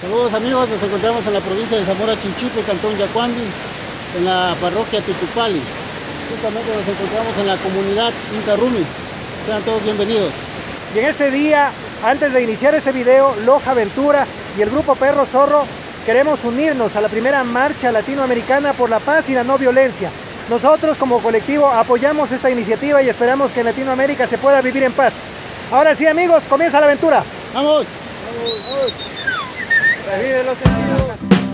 Saludos amigos, nos encontramos en la provincia de Zamora Chinchipe, Cantón Yacuambi, en la parroquia Tutupali. Justamente nos encontramos en la comunidad Inca Rumi. Sean todos bienvenidos. Y en este día, antes de iniciar este video, Loja Aventura y el grupo Perro Zorro queremos unirnos a la primera marcha latinoamericana por la paz y la no violencia. Nosotros como colectivo apoyamos esta iniciativa y esperamos que en Latinoamérica se pueda vivir en paz. Ahora sí amigos, comienza la aventura. ¡Vamos! ¡Vamos! Revive los sentidos.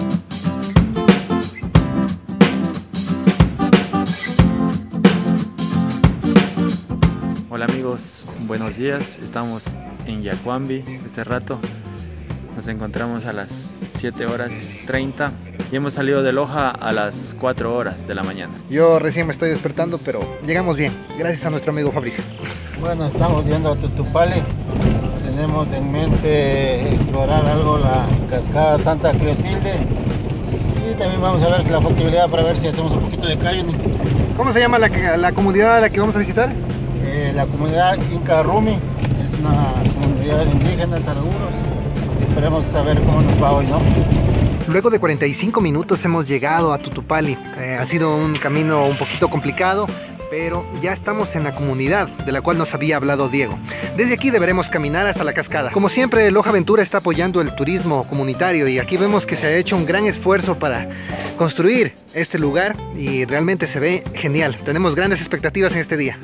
Hola amigos, buenos días. Estamos en Yacuambi este rato. Nos encontramos a las 7:30 y hemos salido de Loja a las 4 horas de la mañana. Yo recién me estoy despertando, pero llegamos bien, gracias a nuestro amigo Fabricio. Bueno, estamos yendo a Tutupali. Tenemos en mente explorar algo la cascada Santa Clotilde y también vamos a ver la factibilidad para ver si hacemos un poquito de kayak. ¿Cómo se llama la comunidad a la que vamos a visitar? La comunidad Inca Rumi es una comunidad indígena, algunos. Esperemos saber cómo nos va hoy, ¿no? Luego de 45 minutos hemos llegado a Tutupali. Ha sido un camino un poquito complicado, pero ya estamos en la comunidad de la cual nos había hablado Diego. Desde aquí deberemos caminar hasta la cascada. Como siempre, Loja Aventura está apoyando el turismo comunitario y aquí vemos que se ha hecho un gran esfuerzo para construir este lugar y realmente se ve genial. Tenemos grandes expectativas en este día.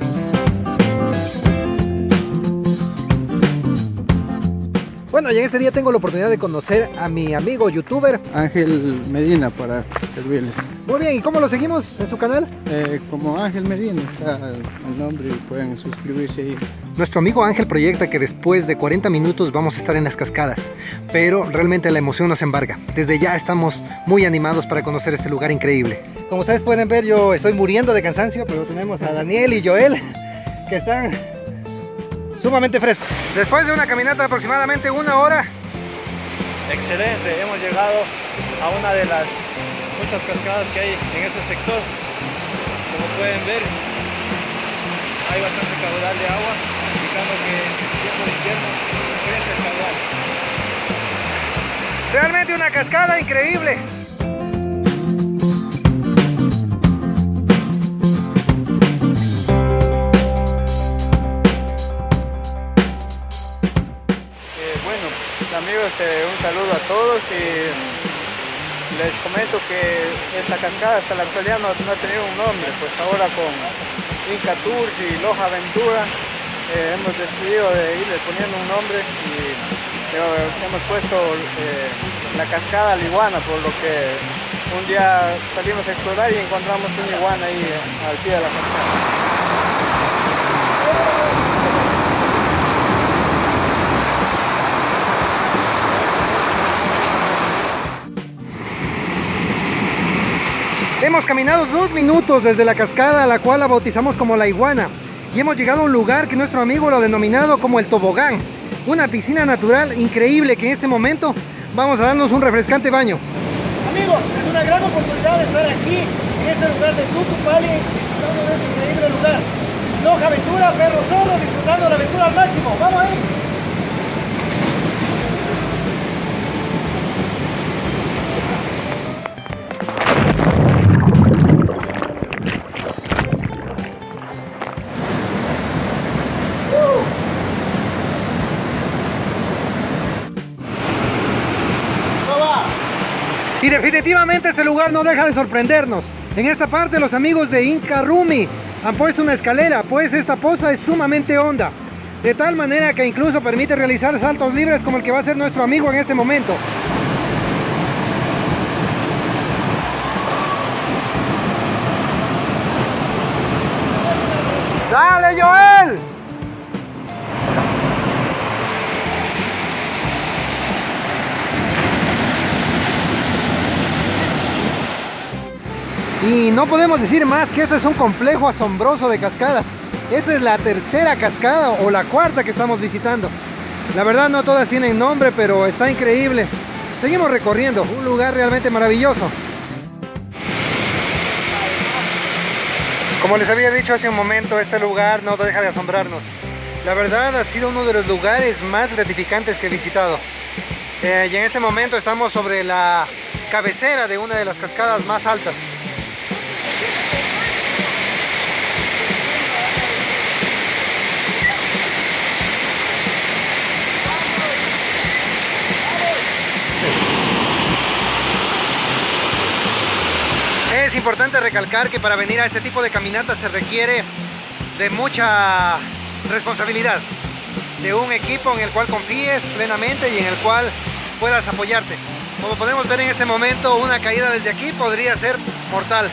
Bueno, y en este día tengo la oportunidad de conocer a mi amigo youtuber Ángel Medina, para servirles. Muy bien, ¿y cómo lo seguimos en su canal? Como Ángel Medina está el nombre y pueden suscribirse ahí. Nuestro amigo Ángel proyecta que después de 40 minutos vamos a estar en las cascadas, pero realmente la emoción nos embarga. Desde ya estamos muy animados para conocer este lugar increíble. Como ustedes pueden ver, yo estoy muriendo de cansancio, pero tenemos a Daniel y Joel que están sumamente frescos. Después de una caminata de aproximadamente 1 hora. Excelente, hemos llegado a una de las muchas cascadas que hay en este sector. Como pueden ver, hay bastante caudal de agua, indicando que en tiempo de invierno crece el caudal. Realmente una cascada increíble. Amigos, un saludo a todos y les comento que esta cascada hasta la actualidad no ha tenido un nombre, pues ahora con Inca Tours y Loja Aventura hemos decidido de irle poniendo un nombre y hemos puesto la cascada La Iguana, por lo que un día salimos a explorar y encontramos una iguana ahí al pie de la cascada. Hemos caminado 2 minutos desde la cascada, a la cual la bautizamos como La Iguana, y hemos llegado a un lugar que nuestro amigo lo ha denominado como el tobogán, una piscina natural increíble que en este momento vamos a darnos un refrescante baño. Amigos, es una gran oportunidad de estar aquí, en este lugar de Tutupali, en este increíble lugar. Loja Aventura, Perro Zorro, disfrutando la aventura al máximo. ¡Vamos ahí! Y definitivamente este lugar no deja de sorprendernos. En esta parte los amigos de Inca Rumi han puesto una escalera, pues esta poza es sumamente honda, de tal manera que incluso permite realizar saltos libres como el que va a hacer nuestro amigo en este momento. ¡Dale, Joel! Y no podemos decir más que este es un complejo asombroso de cascadas. Esta es la tercera cascada o la cuarta que estamos visitando. La verdad no todas tienen nombre, pero está increíble. Seguimos recorriendo, un lugar realmente maravilloso. Como les había dicho hace un momento, este lugar no deja de asombrarnos. La verdad ha sido uno de los lugares más gratificantes que he visitado. y en este momento estamos sobre la cabecera de una de las cascadas más altas. Es importante recalcar que para venir a este tipo de caminatas se requiere de mucha responsabilidad, de un equipo en el cual confíes plenamente y en el cual puedas apoyarte. Como podemos ver en este momento, una caída desde aquí podría ser mortal.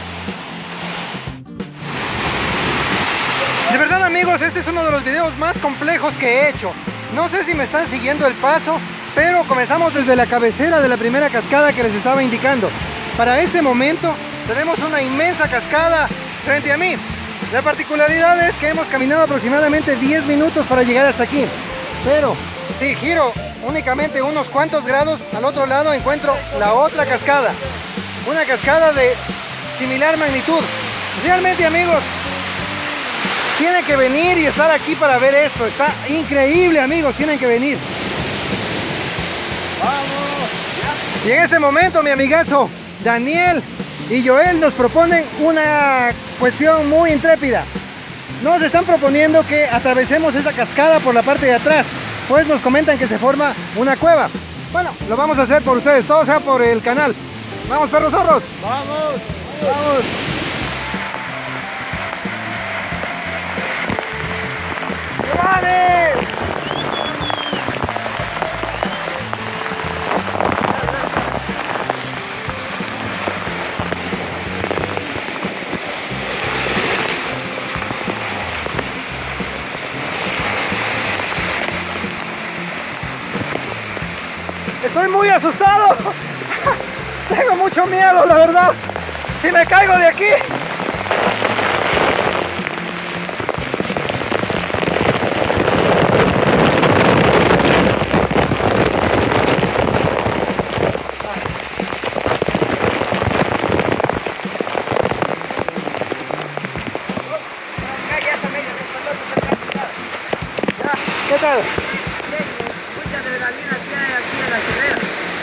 De verdad, amigos, este es uno de los videos más complejos que he hecho. No sé si me están siguiendo el paso, pero comenzamos desde la cabecera de la primera cascada que les estaba indicando. Para este momento tenemos una inmensa cascada frente a mí. La particularidad es que hemos caminado aproximadamente 10 minutos para llegar hasta aquí. Pero si giro únicamente unos cuantos grados, al otro lado encuentro la otra cascada. Una cascada de similar magnitud. Realmente, amigos, tienen que venir y estar aquí para ver esto. Está increíble, amigos, tienen que venir. ¡Vamos! Y en este momento, mi amigazo Daniel y Joel nos proponen una cuestión muy intrépida. Nos están proponiendo que atravesemos esa cascada por la parte de atrás, pues nos comentan que se forma una cueva. Bueno, lo vamos a hacer por ustedes, todo sea por el canal. ¡Vamos, perros zorros! ¡Vamos! ¡Vamos! ¡Vale! Estoy muy asustado. Tengo mucho miedo, la verdad. Si me caigo de aquí. ¿Qué tal? Mucha adrenalina que hay aquí en la chilena.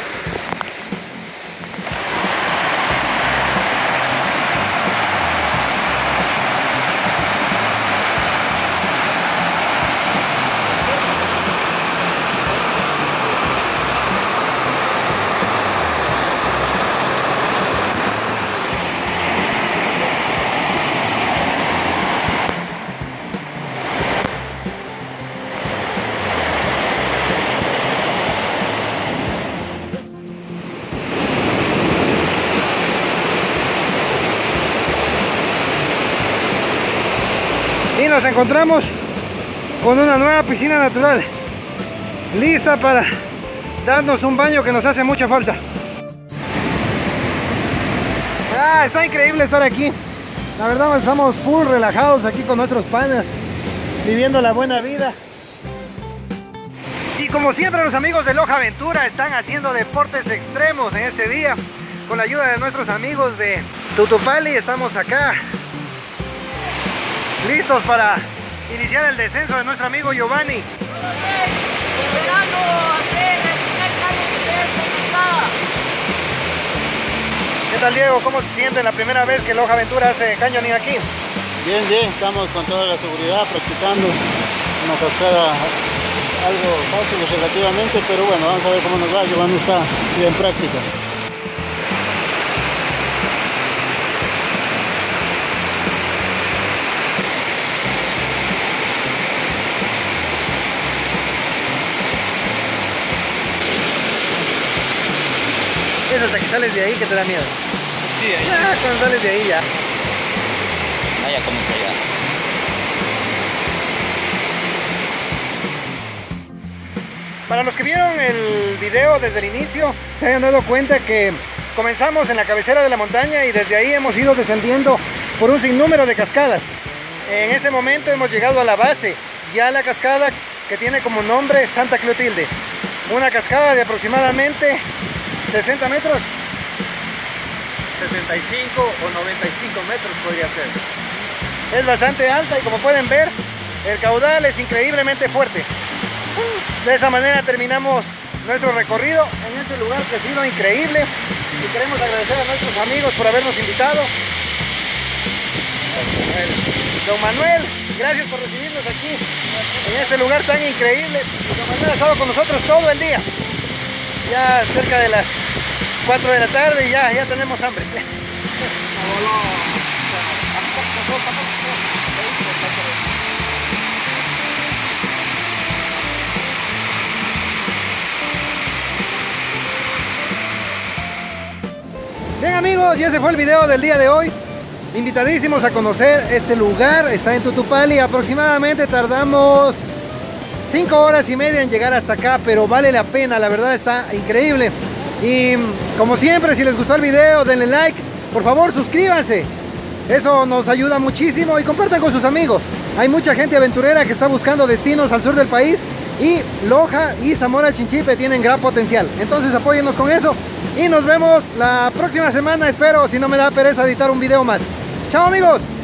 Y nos encontramos con una nueva piscina natural, lista para darnos un baño que nos hace mucha falta. Está increíble estar aquí. La verdad, estamos full relajados aquí con nuestros panas, viviendo la buena vida. Y como siempre, los amigos de Loja Aventura están haciendo deportes extremos en este día. Con la ayuda de nuestros amigos de Tutupali estamos acá, listos para iniciar el descenso de nuestro amigo Giovanni. ¿Qué tal, Diego? ¿Cómo se siente la primera vez que Loja Aventura hace canyoning aquí? Bien, bien, estamos con toda la seguridad practicando una cascada algo fácil relativamente, pero bueno, vamos a ver cómo nos va. Giovanni está bien práctica. Es hasta que sales de ahí que te da miedo. Sí, ahí. Ya, cuando sales de ahí ya. Ah, ya comienza ya. Para los que vieron el video desde el inicio, se hayan dado cuenta que comenzamos en la cabecera de la montaña y desde ahí hemos ido descendiendo por un sinnúmero de cascadas. En este momento hemos llegado a la base, ya la cascada que tiene como nombre Santa Clotilde. Una cascada de aproximadamente 60 metros. 75 o 95 metros podría ser. Es bastante alta y como pueden ver, el caudal es increíblemente fuerte. De esa manera terminamos nuestro recorrido en este lugar que ha sido increíble y queremos agradecer a nuestros amigos por habernos invitado. Don Manuel, gracias por recibirnos aquí en este lugar tan increíble. Don Manuel ha estado con nosotros todo el día, ya cerca de las 4 de la tarde y ya tenemos hambre. Bien amigos, y ese fue el video del día de hoy. Invitadísimos a conocer este lugar, está en Tutupali. Aproximadamente tardamos 5 horas y media en llegar hasta acá, pero vale la pena, la verdad está increíble. Y como siempre, si les gustó el video, denle like, por favor suscríbanse, eso nos ayuda muchísimo, y compartan con sus amigos. Hay mucha gente aventurera que está buscando destinos al sur del país y Loja y Zamora Chinchipe tienen gran potencial, entonces apóyennos con eso y nos vemos la próxima semana, espero, si no me da pereza editar un video más. Chao amigos.